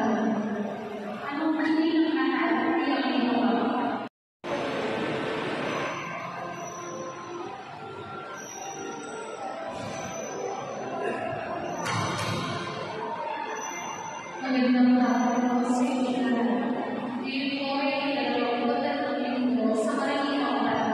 Anong hindi ng nanay ang ginawa? Magandang hapon po sa inyo lahat. Ngayon po ay 23 linggo sa Marinang Ulan.